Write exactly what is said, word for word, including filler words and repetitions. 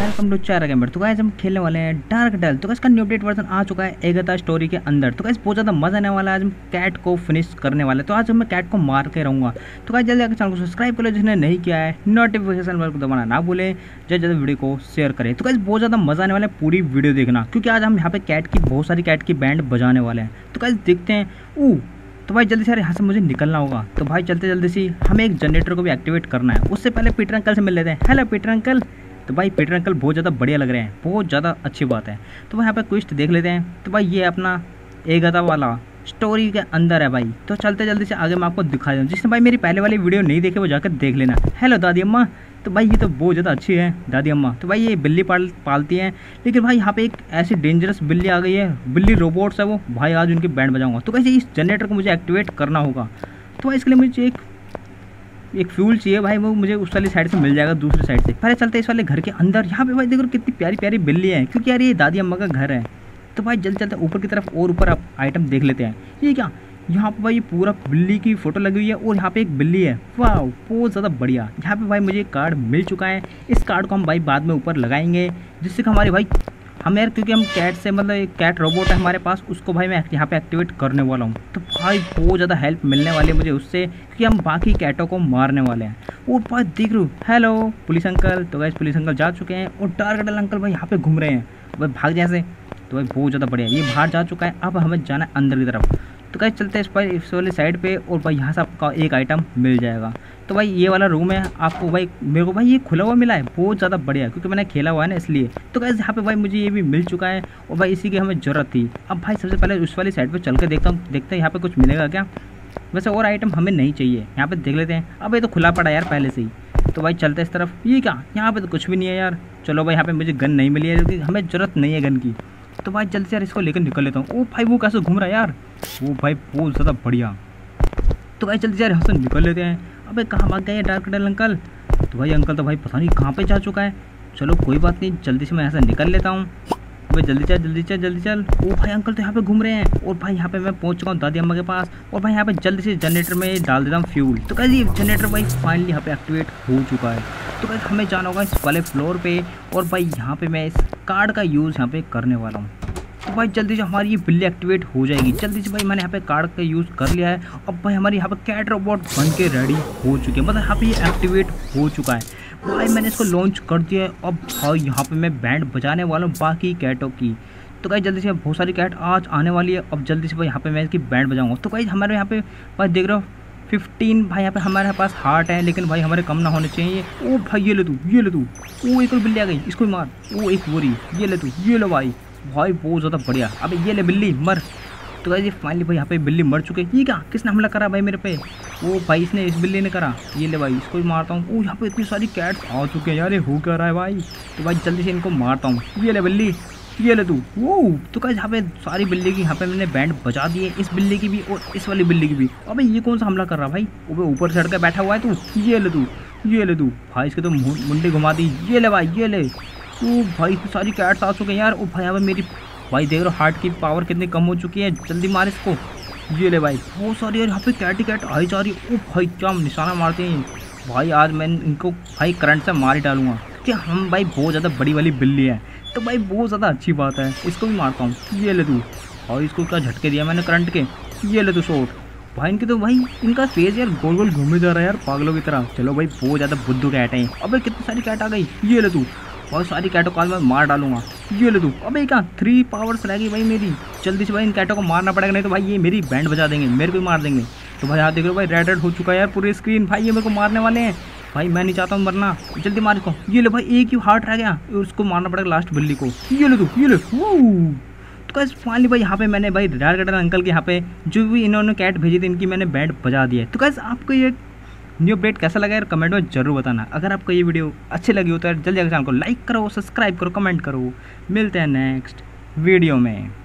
Welcome to चार gamer. तो guys हम खेलने वाले हैं डार्क डेल। तो इसका न्यू अपडेट वर्जन आ चुका है एगाथा स्टोरी के अंदर। तो गाइस बहुत ज़्यादा मजा आने वाला है। आज हम कैट को फिनिश करने वाले हैं। तो आज मैं कैट को मार के रहूँगा। तो गाइस जल्दी आकर चैनल को सब्सक्राइब कर लो जिसने नहीं किया है, नोटिफिकेशन बेल को दबाना ना भूलें, जल्दी जल्दी वीडियो को शेयर करें। तो गाइस बहुत ज़्यादा मजा आने वाला है, पूरी वीडियो देखना क्योंकि आज हम यहाँ पे कैट की बहुत सारी कैट की बैंड बजाने वाले हैं। तो गाइस देखते हैं। ऊ तो भाई जल्दी से यार यहाँ से मुझे निकलना होगा। तो भाई चलते जल्दी से हमें एक जनरेटर को भी एक्टिवेट करना है। उससे पहले पीटर अंकल से मिल लेते हैं। Hello Peter uncle. तो भाई पीटर अंकल बहुत ज़्यादा बढ़िया लग रहे हैं, बहुत ज़्यादा अच्छी बात है। तो भाई यहाँ पे क्विस्ट देख लेते हैं। तो भाई ये अपना एगाथा वाला स्टोरी के अंदर है भाई। तो चलते जल्दी से आगे मैं आपको दिखा दूँ। जिसने भाई मेरी पहले वाली वीडियो नहीं देखे वो जाकर देख लेना। हेलो दादी अम्मा। तो भाई ये तो बहुत ज़्यादा अच्छी है दादी अम्मा। तो भाई ये बिल्ली पाल पालती हैं, लेकिन भाई यहाँ पे एक ऐसी डेंजरस बिल्ली आ गई है, बिल्ली रोबोट्स है वो। भाई आज उनकी बैंड बजाऊंगा। तो कैसे इस जनरेटर को मुझे एक्टिवेट करना होगा। तो भाई इसके लिए मुझे एक एक फ्यूल चाहिए भाई, वो मुझे उस वाली साइड से मिल जाएगा, दूसरी साइड से। पहले चलते इस वाले घर के अंदर। यहाँ पे भाई देखो कितनी प्यारी प्यारी बिल्ली है, क्योंकि यार ये दादी अम्मा का घर है। तो भाई जल्दी चलते ऊपर की तरफ और ऊपर आप आइटम देख लेते हैं। ये क्या, यहाँ पे भाई पूरा बिल्ली की फोटो लगी हुई है और यहाँ पे एक बिल्ली है। वाह बहुत ज़्यादा बढ़िया। यहाँ पे भाई मुझे एक कार्ड मिल चुका है। इस कार्ड को हम भाई बाद में ऊपर लगाएंगे, जिससे कि हमारे भाई हम यार क्योंकि हम कैट से मतलब एक कैट रोबोट है हमारे पास, उसको भाई मैं यहाँ पे एक्टिवेट करने वाला हूँ। तो भाई बहुत ज़्यादा हेल्प मिलने वाली है मुझे उससे, क्योंकि हम बाकी कैटों को मारने वाले हैं। और भाई देख लो, हेलो पुलिस अंकल। तो गाइस पुलिस अंकल जा चुके हैं और डार्क डेल अंकल भाई यहाँ पे घूम रहे हैं। भाई भाग जैसे। तो भाई बहुत ज़्यादा बढ़िया, ये बाहर जा चुका है। अब हमें जाना है अंदर की तरफ। तो गाइस चलते हैं इस पर इस वाली साइड पे और भाई यहाँ से आपका एक आइटम मिल जाएगा। तो भाई ये वाला रूम है आपको भाई, मेरे को भाई ये खुला हुआ मिला है, बहुत ज़्यादा बढ़िया, क्योंकि मैंने खेला हुआ है ना इसलिए। तो गाइस यहाँ पे भाई मुझे ये भी मिल चुका है और भाई इसी की हमें ज़रूरत थी। अब भाई सबसे पहले उस वाली साइड पर चल के देखता हूँ, देखते हैं यहाँ पर कुछ मिलेगा क्या। वैसे और आइटम हमें नहीं चाहिए, यहाँ पर देख लेते हैं। अब ये तो खुला पड़ा यार पहले से ही। तो भाई चलते इस तरफ। ये क्या, यहाँ पर तो कुछ भी नहीं है यार। चलो भाई यहाँ पर मुझे गन नहीं मिली है, क्योंकि हमें ज़रूरत नहीं है गन की। तो भाई जल्दी से यार इसको लेकर निकल लेता हूँ। ओ भाई वो कैसे घूम रहा है यार, वो भाई बहुत ज़्यादा बढ़िया। तो भाई जल्दी से यार यहाँ से निकल लेते हैं। अबे कहाँ भाग गए डार्क डेल अंकल। तो भाई अंकल तो भाई पता नहीं कहाँ पे जा चुका है। चलो कोई बात नहीं, जल्दी से मैं यहाँ से निकल लेता हूँ। भाई जल्दी चल जल्दी चल जल्दी चल। ओ भाई अंकल तो यहाँ पे घूम रहे हैं और भाई यहाँ पे मैं पहुँच चुका हूँ दादी अम्मा के पास। और भाई यहाँ पे जल्दी से जनरेटर में डाल देता हूँ फ्यूल। तो कैसे ये जनरेटर भाई फाइनली यहाँ पे एक्टिवेट हो चुका है। तो कैसे हमें जाना होगा इस वाले फ्लोर पे और भाई यहाँ पे मैं इस कार्ड का यूज़ यहाँ पे करने वाला हूँ। तो भाई जल्दी से हमारी ये बिल्ली एक्टिवेट हो जाएगी। जल्दी से भाई मैंने यहाँ पे कार्ड का यूज़ कर लिया है। अब भाई हमारी यहाँ पे कैट रोबोट बन के रेडी हो चुकी है, मतलब यहाँ पे ये एक्टिवेट हो चुका है। भाई मैंने इसको लॉन्च कर दिया है। अब भाई यहाँ पे मैं बैंड बजाने वाला हूँ बाकी कैटों की। तो भाई जल्दी से बहुत सारी कैट आज आने वाली है। अब जल्दी से भाई यहाँ पे मैं इसकी बैंड बजाऊँगा। तो भाई हमारे यहाँ पे भाई देख रहे हो फिफ्टीन भाई यहाँ पे हमारे पास हार्ट है, लेकिन भाई हमारे कम ना होने चाहिए। ओ भाई ये ले तू, ये ले तू। ओ एक और बिल्ली आ गई, इसको मार। ओ एक बोरी, ये ले तू, ये लो भाई। भाई बहुत ज़्यादा बढ़िया। अबे ये ले बिल्ली मर। तो भाई ये फाइनली भाई यहाँ पे बिल्ली मर चुके। ये क्या, किसने हमला करा भाई मेरे पे। ओ भाई इसने, इस बिल्ली ने करा। ये ले भाई इसको भी मारता हूँ। ओ यहाँ पे इतनी सारी कैट्स आ चुके हैं यार, ये हो क्या रहा है भाई। तो भाई जल्दी से इनको मारता हूँ। ये ले बिल्ली, ये ले तू। वो तो क्या, यहाँ पे सारी बिल्ली की यहाँ पे मैंने बैंड बजा दी है, इस बिल्ली की भी और इस वाली बिल्ली की भी। अबे ये कौन सा हमला कर रहा भाई। वो ऊपर चढ़ के बैठा हुआ है तू। ये ले तू, ये ले तू। भाई इसके तो मुंडी घुमा दी। ये ले भाई, ये ले। ओ भाई सारी कैट्स आ चुके हैं यार। ओ भाई यहाँ पे मेरी भाई देख रहे हो हार्ट की पावर कितनी कम हो चुकी है। जल्दी मार इसको। ये ले भाई बहुत सारी यार यहाँ पे कैट ही कैट आई जा रही है। ओ भाई क्या निशाना मारते हैं भाई। आज मैं इनको भाई करंट से मार ही डालूंगा, कि हम भाई बहुत ज़्यादा बड़ी वाली बिल्ली है। तो भाई बहुत ज़्यादा अच्छी बात है, इसको भी मारता हूँ। ये ले तू। और इसको क्या झटके दिया मैंने करंट के। ये ले तू शॉट। भाई इनके तो भाई इनका फेस यार गोल गोल घूमे जा रहा है यार पागलों की तरह। चलो भाई बहुत ज़्यादा बुद्धू कैट है। अबे कितनी सारी कैट आ गई। ये ले तू। बहुत सारी कैटों को आज मैं मार डालूंगा। ये ले तू। अबे क्या थ्री पावर्स रह गई भाई मेरी। जल्दी से भाई इन कैटों को मारना पड़ेगा, नहीं तो भाई ये मेरी बैंड बजा देंगे, मेरे को मार देंगे। तो भाई यहाँ देख लो भाई रेड रेड हो चुका है यार पूरी स्क्रीन। भाई ये मेरे को मारने वाले हैं भाई, मैं नहीं चाहता हूँ मरना। जल्दी मार इसको। ये ले भाई एक ही हार्ट रह गया, उसको मारना पड़ेगा लास्ट बिल्ली को। ये ले तू, ये ले। तो कैसे फाइनली भाई यहाँ पे मैंने भाई डार्क डेल अंकल के यहाँ पे जो भी इन्होंने कैट भेजी थी इनकी मैंने बैंड बजा दिया है। तो कैसे आपको ये न्यू अपडेट कैसा लगा यार कमेंट में जरूर बताना। अगर आपको ये वीडियो अच्छी लगी हो तो यार जल्दी चैनल को लाइक करो, सब्सक्राइब करो, कमेंट करो। मिलते हैं नेक्स्ट वीडियो में।